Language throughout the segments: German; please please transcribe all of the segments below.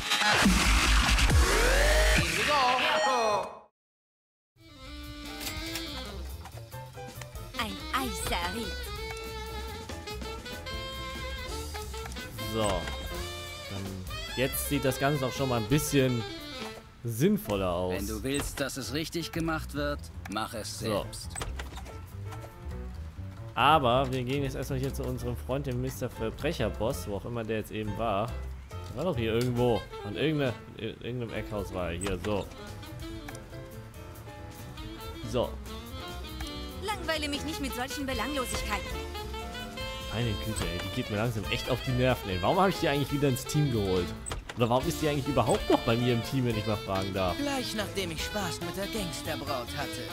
Ein Eisarit. So. Jetzt sieht das Ganze auch schon mal ein bisschen sinnvoller aus. Wenn du willst, dass es richtig gemacht wird, mach es selbst. Aber wir gehen jetzt erstmal hier zu unserem Freund, dem Mr. Verbrecherboss, wo auch immer der jetzt eben war. Der war doch hier irgendwo. An irgendeinem Eckhaus war er hier. So. So. Langweile mich nicht mit solchen Belanglosigkeiten. Meine Güte, ey, die geht mir langsam echt auf die Nerven, ey. Warum habe ich die eigentlich wieder ins Team geholt? Oder warum ist die eigentlich überhaupt noch bei mir im Team, wenn ich mal fragen darf? Gleich nachdem ich Spaß mit der Gangsterbraut hatte.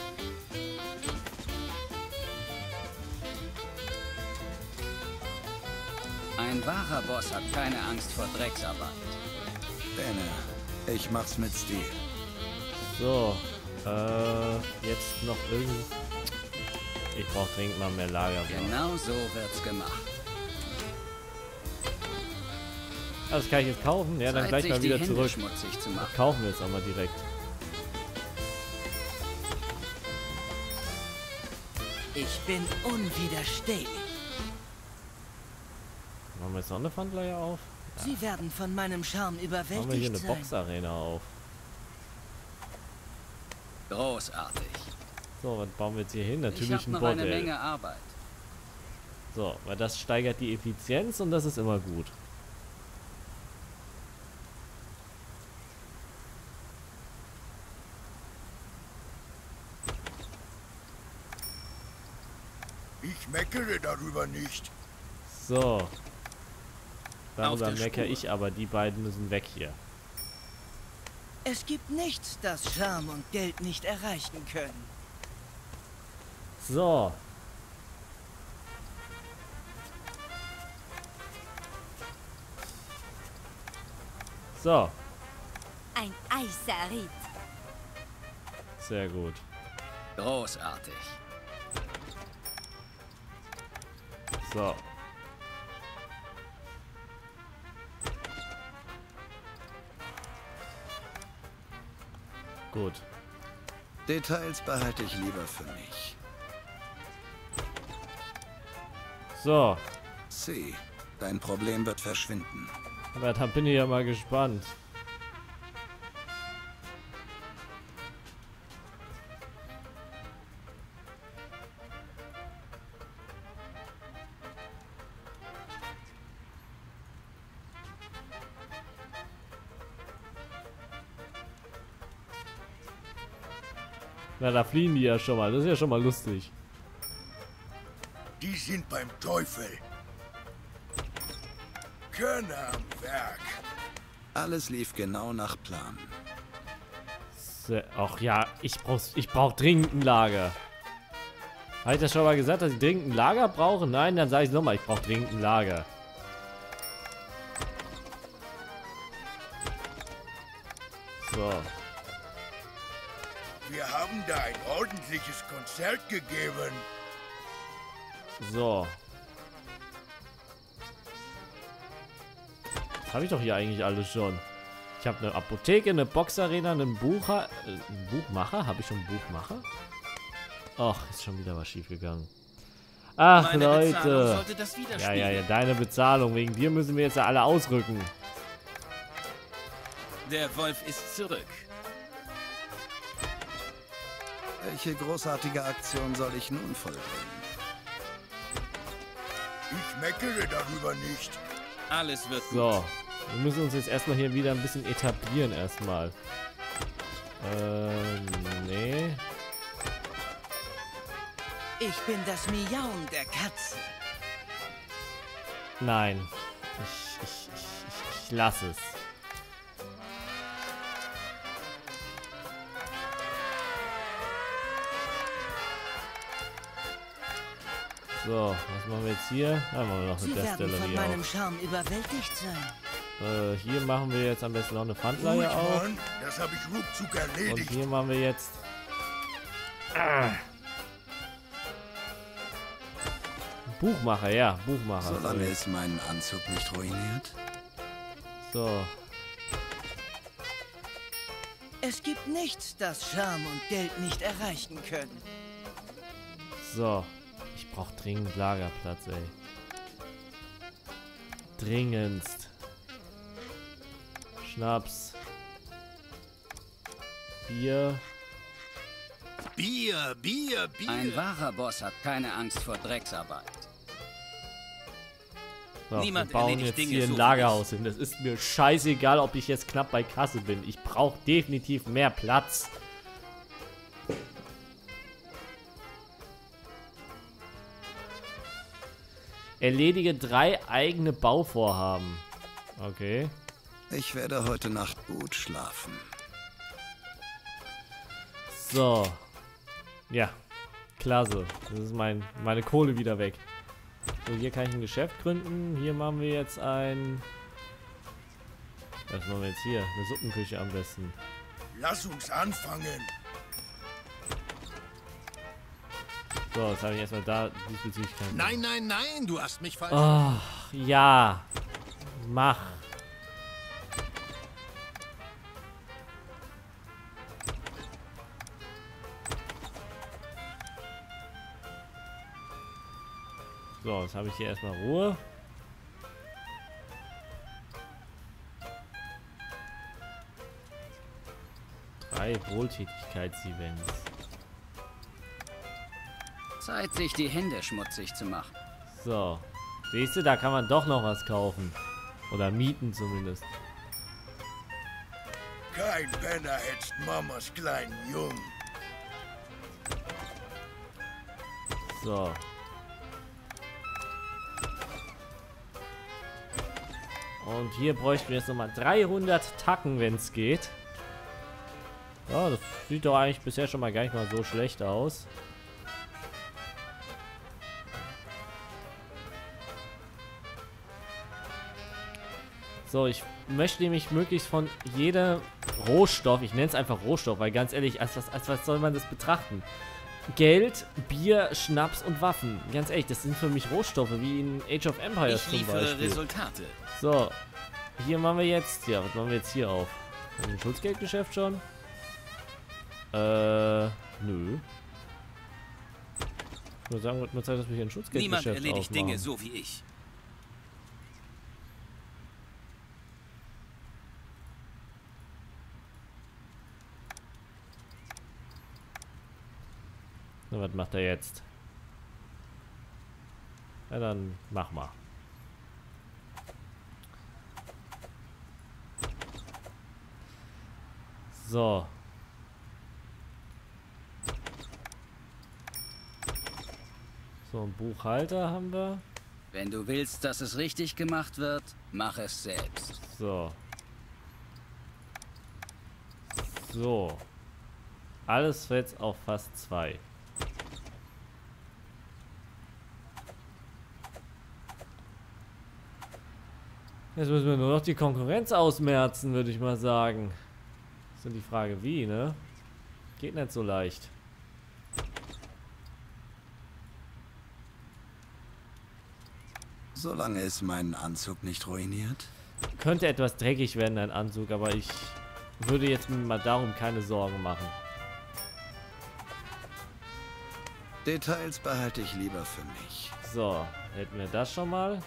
Ein wahrer Boss hat keine Angst vor Drecksarbeit. Bene, ich mach's mit Stil. So, jetzt noch irgend... Ich brauche dringend mal mehr Lager. Genau so wird's gemacht. Das kann ich jetzt kaufen? Ja, dann Zeit, gleich mal sich wieder die Hände zurück. schmutzig zu machen. Das kaufen wir jetzt auch mal direkt. Ich bin unwiderstehlich. Machen wir jetzt noch eine Pfandleihe auf? Sie werden von meinem Charme Machen wir hier überwältigt eine sein. Boxarena auf. Großartig. So, was bauen wir jetzt hier hin? Ich Natürlich habe ein noch eine Bordell. Menge Arbeit. So, weil das steigert die Effizienz und das ist immer gut. Ich meckere darüber nicht. So. Darüber Auf der meckere Spur. ich, aber die beiden müssen weg hier. Es gibt nichts, das Charme und Geld nicht erreichen können. So. So. Ein Eisarit. Sehr gut. Großartig. So. Gut. Details behalte ich lieber für mich. So. C, dein Problem wird verschwinden. Aber da bin ich ja mal gespannt. Na, da fliehen die ja schon mal. Das ist ja schon mal lustig. Die sind beim Teufel. Körner am Werk. Alles lief genau nach Plan. Ach ja, ich brauch dringend ein Lager. Habe ich das schon mal gesagt, dass ich dringend ein Lager brauche? Nein, dann sage ich nochmal, ich brauche dringend ein Lager. So. Wir haben da ein ordentliches Konzert gegeben. So. Das habe ich doch hier eigentlich alles schon. Ich habe eine Apotheke, eine Boxarena, einen Buchmacher. Habe ich schon einen Buchmacher? Ach, ist schon wieder was schief gegangen. Ach, Meine Bezahlung Leute. sollte das Ja, widerspiegeln. deine Bezahlung. Wegen dir müssen wir jetzt ja alle ausrücken. Der Wolf ist zurück. Welche großartige Aktion soll ich nun vollbringen? Ich meckere darüber nicht. Alles wird So. Wir müssen uns jetzt erstmal hier wieder ein bisschen etablieren erstmal. Nee. Ich bin das Miauen der Katze. Nein. Ich lasse es. So, was machen wir jetzt hier? Da machen wir noch eine Sie werden von Destillerie meinem auf. Charme überwältigt sein. Hier machen wir jetzt am besten noch eine Pfandleihe auf. Mann, das habe ich ruckzuck Und erledigt. hier machen wir jetzt... Buchmacher, ja, Buchmacher. Solange es meinen Anzug nicht ruiniert. So. Es gibt nichts, das Charme und Geld nicht erreichen können. So. Ich brauche dringend Lagerplatz, ey. Dringendst. Schnaps. Bier. Bier, Bier, Bier. Ein wahrer Boss hat keine Angst vor Drecksarbeit. So, wir Niemand bauen erledigt jetzt Dinge hier so ein wie Lagerhaus hin. Das ist mir scheißegal, ob ich jetzt knapp bei Kasse bin. Ich brauche definitiv mehr Platz. Erledige 3 eigene Bauvorhaben. Okay. Ich werde heute Nacht gut schlafen. So. Ja. Klasse. Das ist meine Kohle wieder weg. So, hier kann ich ein Geschäft gründen. Hier machen wir jetzt ein... Was machen wir jetzt hier? Eine Suppenküche am besten. Lass uns anfangen. So, jetzt habe ich erstmal da diesbezüglich keinen... Nein, nein, nein, du hast mich falsch. Ach, ja. Mach. So, jetzt habe ich hier erstmal Ruhe. Drei Wohltätigkeitsevents. Zeit, sich die Hände schmutzig zu machen. So. Siehst du, da kann man doch noch was kaufen. Oder mieten zumindest. Kein Penner hetzt Mamas kleinen Jungen. So. Und hier bräuchten wir jetzt nochmal 300 Tacken, wenn es geht. Ja, das sieht doch eigentlich bisher schon mal gar nicht mal so schlecht aus. So, ich möchte nämlich möglichst von jedem Rohstoff, ich nenne es einfach Rohstoff, weil ganz ehrlich, als was soll man das betrachten? Geld, Bier, Schnaps und Waffen. Ganz ehrlich, das sind für mich Rohstoffe, wie in Age of Empires Ich zum liefere Beispiel. Resultate. So, hier machen wir jetzt, ja, was machen wir jetzt hier auf? Ein Schutzgeldgeschäft schon? Nö. Ich würde sagen, wird mal Zeit, dass wir hier ein Schutzgeldgeschäft Niemand erledigt aufmachen. Dinge so wie ich. Na, was macht er jetzt? Ja, dann mach mal. So. So, einen Buchhalter haben wir. Wenn du willst, dass es richtig gemacht wird, mach es selbst. So. So. Alles jetzt auf fast 2. Jetzt müssen wir nur noch die Konkurrenz ausmerzen, würde ich mal sagen. Ist nur die Frage, wie, ne? Geht nicht so leicht. Solange es meinen Anzug nicht ruiniert. Könnte etwas dreckig werden, dein Anzug, aber ich würde jetzt mir mal darum keine Sorgen machen. Details behalte ich lieber für mich. So, hätten wir das schon mal.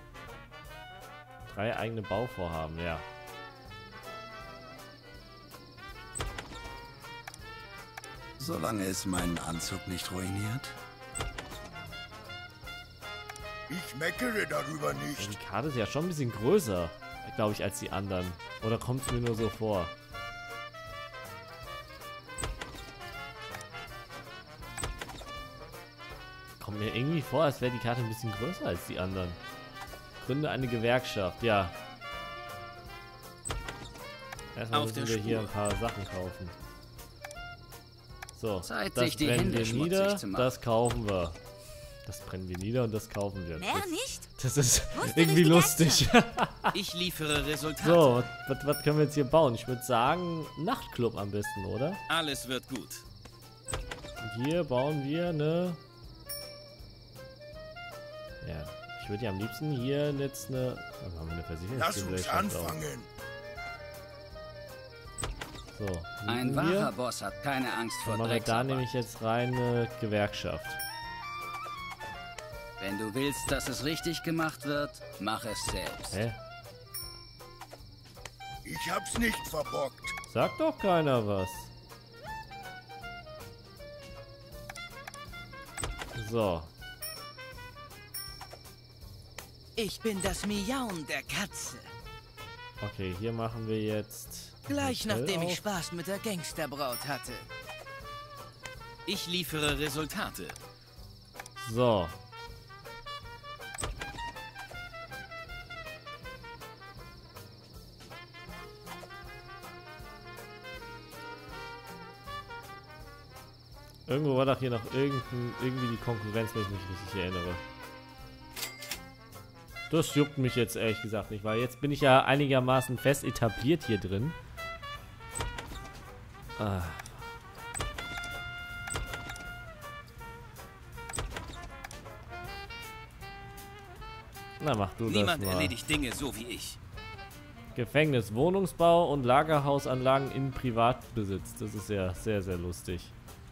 3 eigene Bauvorhaben, ja. Solange es meinen Anzug nicht ruiniert. Ich meckere darüber nicht. Die Karte ist ja schon ein bisschen größer, glaube ich, als die anderen. Oder kommt es mir nur so vor? Kommt mir irgendwie vor, als wäre die Karte ein bisschen größer als die anderen. Gründe eine Gewerkschaft, ja. Erstmal müssen wir hier ein paar Sachen kaufen. So, Zeit, das sich die brennen Hände wir schmutzig nieder, zu machen. das kaufen wir. Das brennen wir nieder und das kaufen wir. Mehr nicht? Das ist Wusste irgendwie nicht die lustig. Ich liefere Resultate. So, was können wir jetzt hier bauen? Ich würde sagen, Nachtclub am besten, oder? Alles wird gut. Und hier bauen wir eine... Ja, ich würde ja am liebsten hier jetzt eine... Dann haben wir eine Versicherungsgesellschaft. Lass uns anfangen. So, Ein liegen wahrer wir. Boss hat keine Angst vor Dann machen wir da Drecksarbeit. nämlich jetzt rein eine Gewerkschaft. Wenn du willst, dass es richtig gemacht wird, mach es selbst. Hä? Ich hab's nicht verbockt. Sagt doch keiner was. So. Ich bin das Miauen der Katze. Okay, hier machen wir jetzt... Gleich Hotel nachdem ich auf. Spaß mit der Gangsterbraut hatte. Ich liefere Resultate. So. Irgendwo war doch hier noch irgendwie die Konkurrenz, wenn ich mich richtig erinnere. Das juckt mich jetzt ehrlich gesagt nicht, weil jetzt bin ich ja einigermaßen fest etabliert hier drin. Ah. Na, mach du Niemand das mal. erledigt Dinge so wie ich. Gefängnis, Wohnungsbau und Lagerhausanlagen in Privatbesitz. Das ist ja sehr, sehr lustig.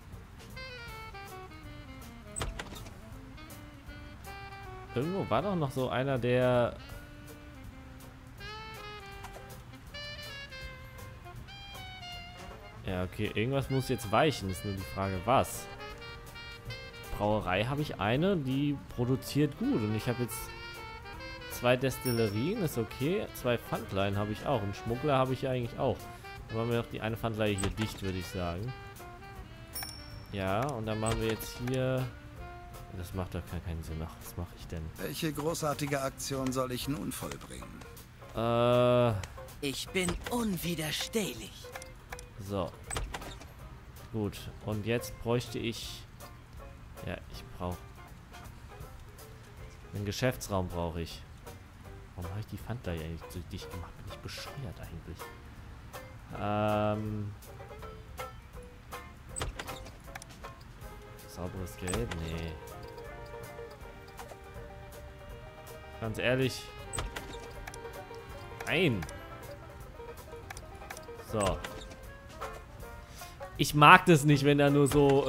Irgendwo war doch noch so einer, der... Ja, okay, irgendwas muss jetzt weichen. Ist nur die Frage, was? Brauerei habe ich eine, die produziert gut. Und ich habe jetzt 2 Destillerien, ist okay. 2 Pfandleihen habe ich auch. Und Schmuggler habe ich ja eigentlich auch. Dann machen wir noch die eine Pfandleihe hier dicht, würde ich sagen. Ja, und dann machen wir jetzt hier... Das macht doch keinen Sinn. Ach, was mache ich denn? Welche großartige Aktion soll ich nun vollbringen? Ich bin unwiderstehlich. So. Gut. Und jetzt bräuchte ich... Ja, ich brauche... Einen Geschäftsraum brauche ich. Warum habe ich die Pfandleihe eigentlich so dicht gemacht? Bin ich bescheuert eigentlich? Sauberes Geld? Nee. Ganz ehrlich. Nein. So. Ich mag das nicht, wenn da nur so,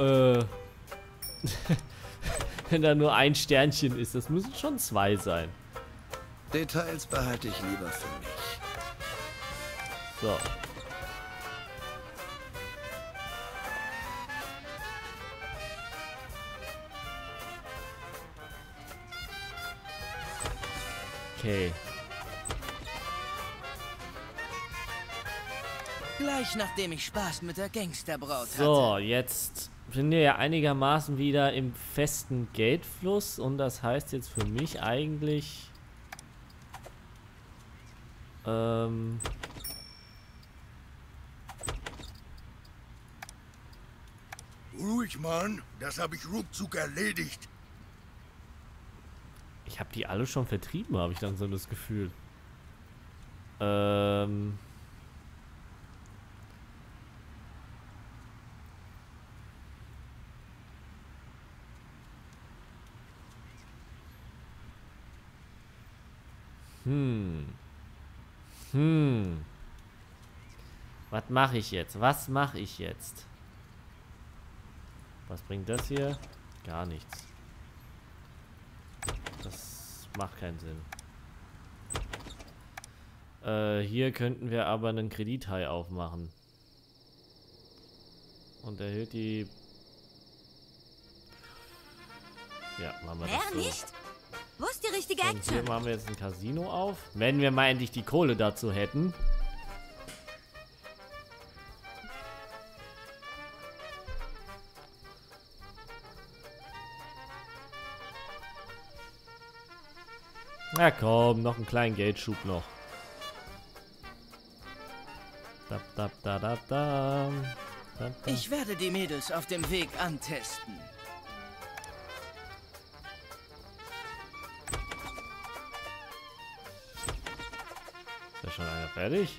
wenn da nur ein Sternchen ist. Das müssen schon 2 sein. Details behalte ich lieber für mich. So. Okay. Gleich nachdem ich Spaß mit der Gangsterbraut So, hatte. jetzt sind wir ja einigermaßen wieder im festen Geldfluss und das heißt jetzt für mich eigentlich Ruhig, Mann. Das habe ich ruckzuck erledigt. ich habe die alle schon vertrieben, habe ich dann so das Gefühl. Was mache ich jetzt? Was mache ich jetzt? Was bringt das hier? Gar nichts. Das macht keinen Sinn. Hier könnten wir aber einen Kredithai aufmachen. Und erhöht die... Ja, machen wir das Mehr so. nicht? Wo ist die richtige Und hier Action? machen wir jetzt ein Casino auf. Wenn wir mal endlich die Kohle dazu hätten. Na komm, noch einen kleinen Geldschub noch. Da, da, da, da, da. Da, da. Ich werde die Mädels auf dem Weg antesten. Ist ja schon einer fertig?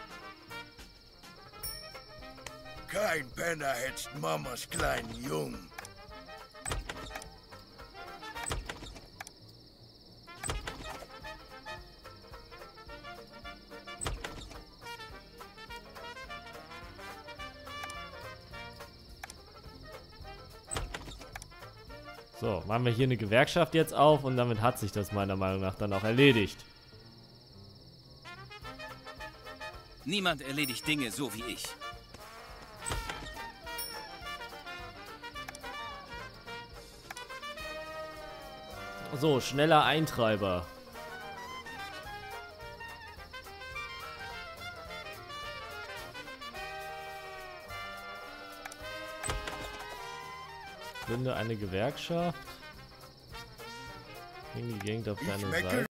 Kein Penner hetzt Mamas kleinen Jungen. So, machen wir hier eine Gewerkschaft jetzt auf und damit hat sich das meiner Meinung nach dann auch erledigt. Niemand erledigt Dinge so wie ich. So, schneller Eintreiber. Gründe eine Gewerkschaft. Gegen die Gegend auf deine Seite.